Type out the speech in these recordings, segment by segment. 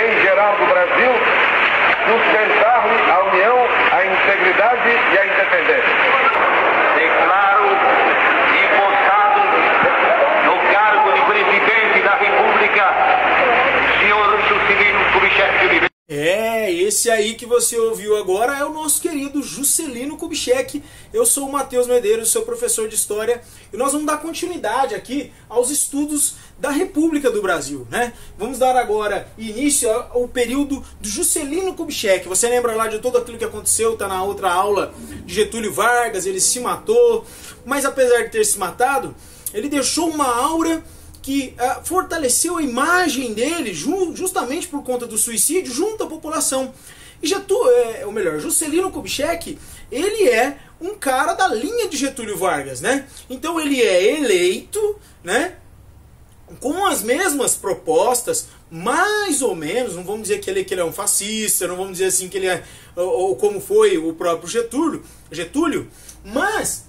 bem geral do Brasil, sustentar-lhe a união, a integridade e a independência. Declaro e votado no cargo de presidente da República, senhor Juscelino Kubitschek de Oliveira. Esse aí que você ouviu agora é o nosso querido Juscelino Kubitschek. Eu sou o Matheus Medeiros, seu professor de História, e nós vamos dar continuidade aqui aos estudos da República do Brasil, né? Vamos dar agora início ao período do Juscelino Kubitschek. Você lembra lá de tudo aquilo que aconteceu, tá na outra aula de Getúlio Vargas, ele se matou, mas apesar de ter se matado, ele deixou uma aura que fortaleceu a imagem dele justamente por conta do suicídio junto à população. E Juscelino Kubitschek, ele é um cara da linha de Getúlio Vargas, né? Então ele é eleito, né, com as mesmas propostas, mais ou menos. Não vamos dizer que ele é um fascista, não vamos dizer assim que ele é, ou como foi o próprio Getúlio, mas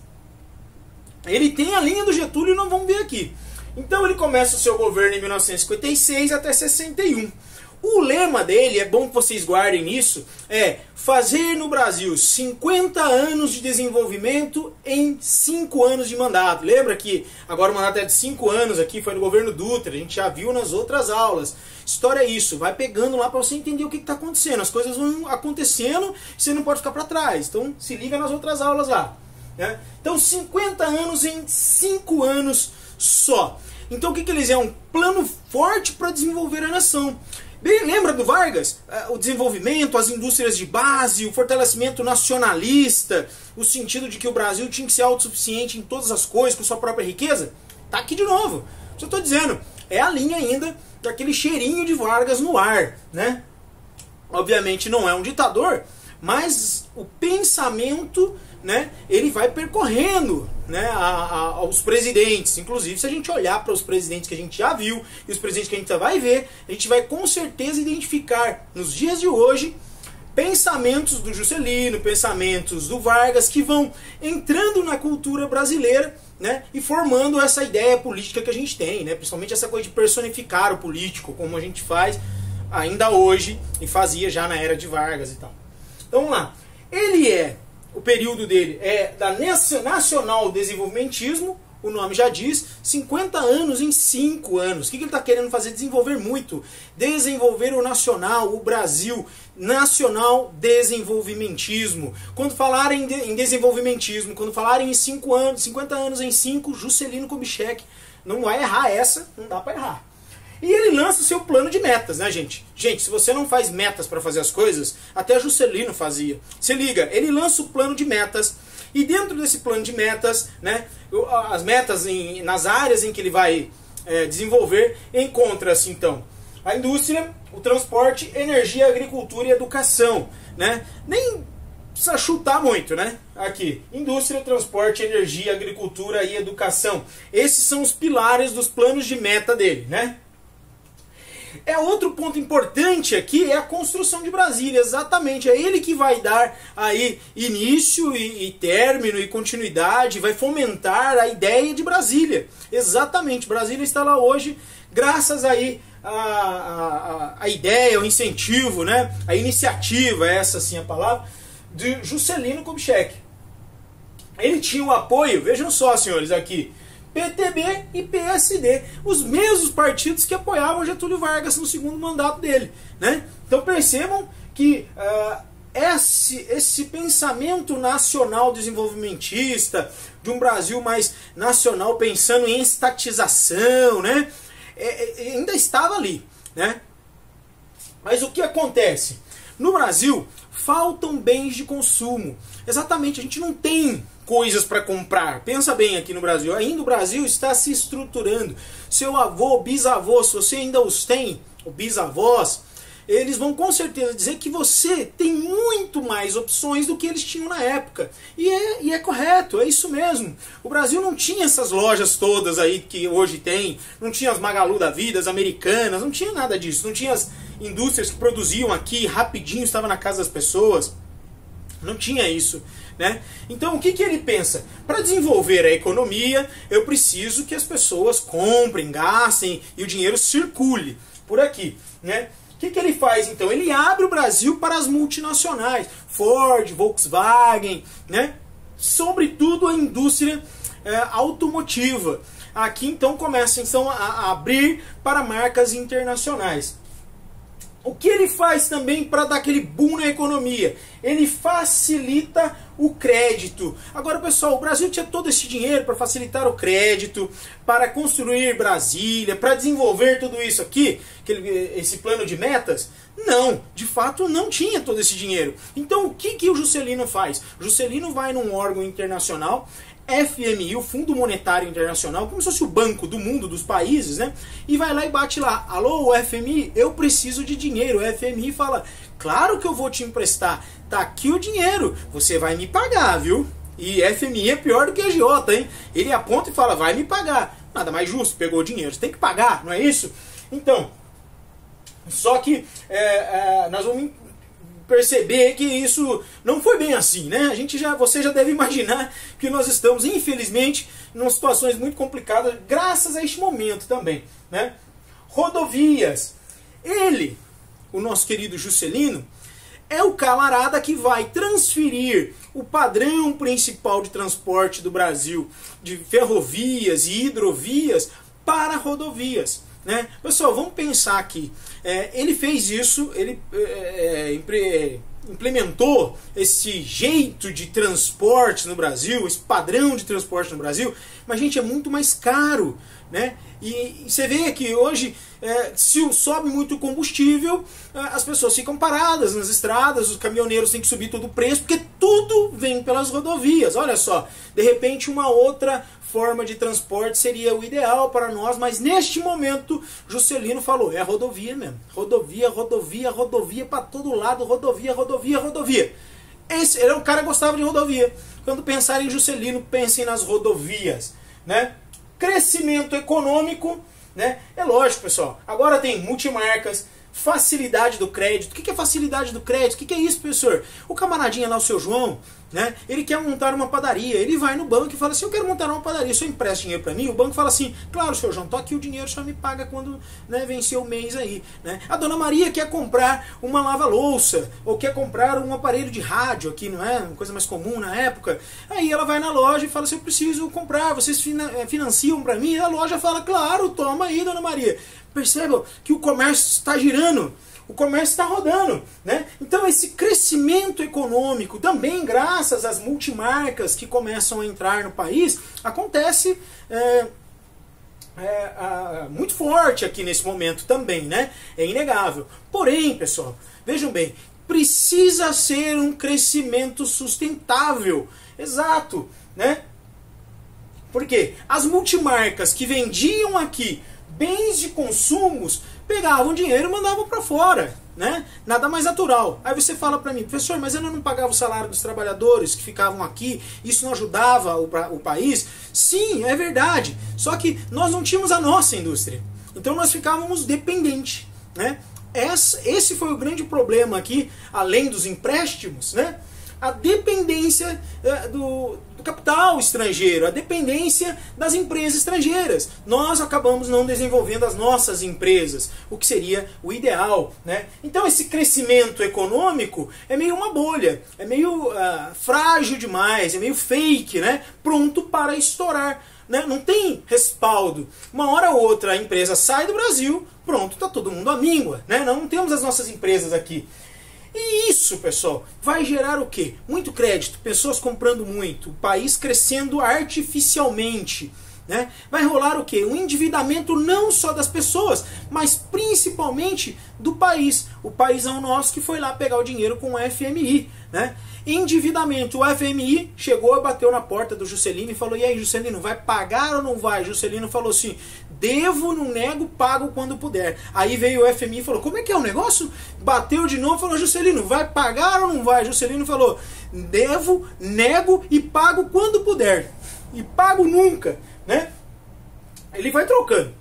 ele tem a linha do Getúlio e nós vamos ver aqui. Então ele começa o seu governo em 1956 até 61. O lema dele, é bom que vocês guardem isso, é fazer no Brasil 50 anos de desenvolvimento em 5 anos de mandato. Lembra que agora o mandato é de 5 anos, aqui foi no governo Dutra, a gente já viu nas outras aulas. História é isso, vai pegando lá para você entender o que está acontecendo. As coisas vão acontecendo, você não pode ficar para trás. Então se liga nas outras aulas lá, né? Então 50 anos em 5 anos só. Então o que eles é? Um plano forte para desenvolver a nação. Bem, lembra do Vargas? O desenvolvimento, as indústrias de base, o fortalecimento nacionalista, o sentido de que o Brasil tinha que ser autossuficiente em todas as coisas, com sua própria riqueza. Tá aqui de novo. Só estou dizendo, é a linha ainda daquele cheirinho de Vargas no ar, né? Obviamente não é um ditador, mas o pensamento, né, ele vai percorrendo, né, aos presidentes. Inclusive, se a gente olhar para os presidentes que a gente já viu e os presidentes que a gente vai ver, a gente vai com certeza identificar nos dias de hoje pensamentos do Juscelino, pensamentos do Vargas, que vão entrando na cultura brasileira, né, e formando essa ideia política que a gente tem, né, principalmente essa coisa de personificar o político, como a gente faz ainda hoje e fazia já na era de Vargas e tal. Então vamos lá. O período dele é da nacional desenvolvimentismo, o nome já diz, 50 anos em 5 anos. O que ele está querendo fazer? Desenvolver muito. Desenvolver o nacional, o Brasil, nacional desenvolvimentismo. Quando falarem em desenvolvimentismo, quando falarem em 5 anos, 50 anos em 5, Juscelino Kubitschek. Não vai errar essa, não dá para errar. E ele lança o seu plano de metas, né, gente? Gente, se você não faz metas para fazer as coisas, até Juscelino fazia. Se liga, ele lança o plano de metas, e dentro desse plano de metas, né, as metas nas áreas em que ele vai desenvolver, encontra-se então a indústria, o transporte, energia, agricultura e educação, né? Nem precisa chutar muito, né? Aqui, indústria, transporte, energia, agricultura e educação. Esses são os pilares dos planos de meta dele, né? Outro ponto importante aqui é a construção de Brasília, exatamente, é ele que vai dar aí início e término e continuidade, vai fomentar a ideia de Brasília, exatamente, Brasília está lá hoje graças aí a ideia, o incentivo, né, a iniciativa, essa sim a palavra, de Juscelino Kubitschek. Ele tinha o apoio, vejam só senhores aqui, PTB e PSD, os mesmos partidos que apoiavam Getúlio Vargas no segundo mandato dele, né? Então percebam que esse pensamento nacional desenvolvimentista, de um Brasil mais nacional, pensando em estatização, né? Ainda estava ali, né? Mas o que acontece? No Brasil, faltam bens de consumo. Exatamente, a gente não tem coisas para comprar. Pensa bem aqui no Brasil. Ainda o Brasil está se estruturando. Seu avô, bisavô, se você ainda os tem, ou bisavós, eles vão com certeza dizer que você tem muito mais opções do que eles tinham na época. E é correto, é isso mesmo. O Brasil não tinha essas lojas todas aí que hoje tem, não tinha as Magalu da vida, as Americanas, não tinha nada disso. Não tinha as indústrias que produziam aqui rapidinho, estava na casa das pessoas. Não tinha isso, né? Então o que ele pensa? Para desenvolver a economia, eu preciso que as pessoas comprem, gastem e o dinheiro circule por aqui, né? que ele faz então? Ele abre o Brasil para as multinacionais, Ford, Volkswagen, né? Sobretudo a indústria automotiva. Aqui então começa então, a abrir para marcas internacionais. O que ele faz também para dar aquele boom na economia? Ele facilita o crédito. Agora, pessoal, o Brasil tinha todo esse dinheiro para facilitar o crédito, para construir Brasília, para desenvolver tudo isso aqui, esse plano de metas? Não, de fato não tinha todo esse dinheiro. Então o que o Juscelino faz? O Juscelino vai num órgão internacional, FMI, o Fundo Monetário Internacional, como se fosse o banco do mundo, dos países, né? E vai lá e bate lá, alô, FMI, eu preciso de dinheiro. O FMI fala, claro que eu vou te emprestar, tá aqui o dinheiro, você vai me pagar, viu? E FMI é pior do que a agiota, hein? Ele aponta e fala, vai me pagar. Nada mais justo, pegou o dinheiro, você tem que pagar, não é isso? Então, só que nós vamos perceber que isso não foi bem assim, né? Você já deve imaginar que nós estamos, infelizmente, em situações muito complicadas, graças a este momento também, né? Rodovias. Ele, o nosso querido Juscelino, é o camarada que vai transferir o padrão principal de transporte do Brasil, de ferrovias e hidrovias, para rodovias, né? Pessoal, vamos pensar aqui. Ele fez isso, ele implementou esse jeito de transporte no Brasil, esse padrão de transporte no Brasil, mas, gente, é muito mais caro, né? E você vê que hoje, se sobe muito o combustível, as pessoas ficam paradas nas estradas, os caminhoneiros têm que subir todo o preço, porque tudo vem pelas rodovias. Olha só, de repente uma outra forma de transporte seria o ideal para nós, mas neste momento Juscelino falou, é rodovia mesmo. Rodovia, rodovia, rodovia para todo lado, rodovia, rodovia, rodovia. Ele é um cara que gostava de rodovia. Quando pensarem em Juscelino, pensem nas rodovias, né? Crescimento econômico, né? É lógico, pessoal. Agora tem multimarcas, facilidade do crédito. O que é facilidade do crédito? O que é isso, professor? O camaradinha lá, o seu João, né? Ele quer montar uma padaria. Ele vai no banco e fala assim, eu quero montar uma padaria, o senhor empresta dinheiro para mim? O banco fala assim, claro, seu João, tô aqui o dinheiro, o senhor me paga quando, né, vencer o mês aí, né? A dona Maria quer comprar uma lava-louça, ou quer comprar um aparelho de rádio aqui, não é? Uma coisa mais comum na época. Aí ela vai na loja e fala assim, eu preciso comprar, vocês financiam para mim? E a loja fala, claro, toma aí, dona Maria. Percebam que o comércio está girando, o comércio está rodando, né? Então esse crescimento econômico, também graças às multimarcas que começam a entrar no país, acontece muito forte aqui nesse momento também, né? É inegável. Porém, pessoal, vejam bem, precisa ser um crescimento sustentável. Exato, né? Porque as multimarcas que vendiam aqui bens de consumos, pegavam dinheiro e mandavam para fora, né? Nada mais natural. Aí você fala para mim, professor, mas eu não pagava o salário dos trabalhadores que ficavam aqui, isso não ajudava o país? Sim, é verdade. Só que nós não tínhamos a nossa indústria. Então nós ficávamos dependentes, né? Esse foi o grande problema aqui, além dos empréstimos, né? A dependência do capital estrangeiro, a dependência das empresas estrangeiras. Nós acabamos não desenvolvendo as nossas empresas, o que seria o ideal, né? Então esse crescimento econômico é meio uma bolha, é meio frágil demais, é meio fake, né? Pronto para estourar, né? Não tem respaldo. Uma hora ou outra a empresa sai do Brasil, pronto, está todo mundo à míngua, né? Não temos as nossas empresas aqui. E isso, pessoal, vai gerar o quê? Muito crédito, pessoas comprando muito, o país crescendo artificialmente, né? Vai rolar o quê? Um endividamento não só das pessoas, mas principalmente do país. O paizão nosso que foi lá pegar o dinheiro com o FMI, né? Endividamento. O FMI chegou e bateu na porta do Juscelino e falou, e aí, Juscelino, vai pagar ou não vai? Juscelino falou assim, devo, não nego, pago quando puder. Aí veio o FMI e falou, como é que é o negócio? Bateu de novo e falou, Juscelino, vai pagar ou não vai? Juscelino falou, devo, nego e pago quando puder. E pago nunca, né? Ele vai trocando.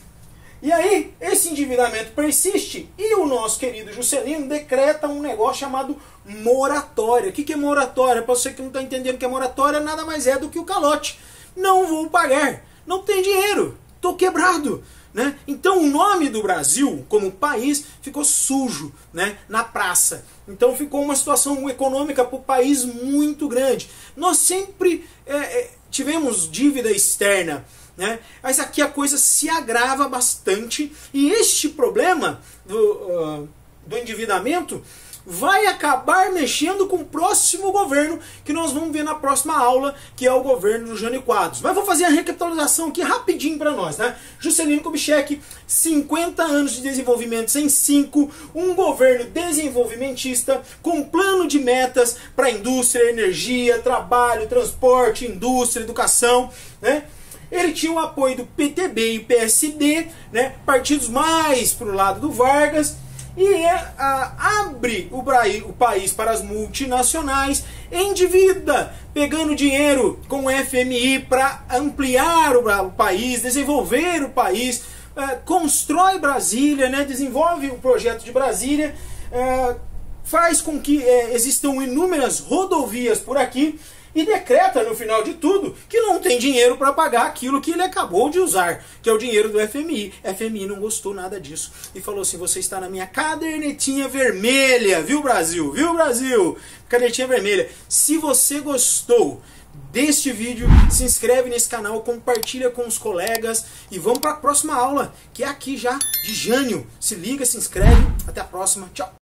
E aí, esse endividamento persiste e o nosso querido Juscelino decreta um negócio chamado moratória. O que é moratória? Para você que não está entendendo o que é moratória, nada mais é do que o calote. Não vou pagar, não tem dinheiro, estou quebrado, né? Então o nome do Brasil como país ficou sujo, né, na praça. Então ficou uma situação econômica para o país muito grande. Nós sempre tivemos dívida externa, né? Mas aqui a coisa se agrava bastante e este problema do endividamento vai acabar mexendo com o próximo governo que nós vamos ver na próxima aula, que é o governo do Jânio Quadros. Mas vou fazer a recapitulação aqui rapidinho para nós, né? Juscelino Kubitschek, 50 anos de desenvolvimento em 5, um governo desenvolvimentista com plano de metas para indústria, energia, trabalho, transporte, indústria, educação, né? Ele tinha o apoio do PTB e PSD, né? Partidos mais para o lado do Vargas, e abre o país para as multinacionais, endivida, pegando dinheiro com o FMI para ampliar o país, desenvolver o país, constrói Brasília, né, desenvolve o projeto de Brasília, faz com que existam inúmeras rodovias por aqui, e decreta no final de tudo que não tem dinheiro para pagar aquilo que ele acabou de usar, que é o dinheiro do FMI. FMI não gostou nada disso e falou assim: você está na minha cadernetinha vermelha, viu Brasil? Viu Brasil? Cadernetinha vermelha. Se você gostou deste vídeo, se inscreve nesse canal, compartilha com os colegas e vamos para a próxima aula, que é aqui já de Jânio. Se liga, se inscreve. Até a próxima. Tchau.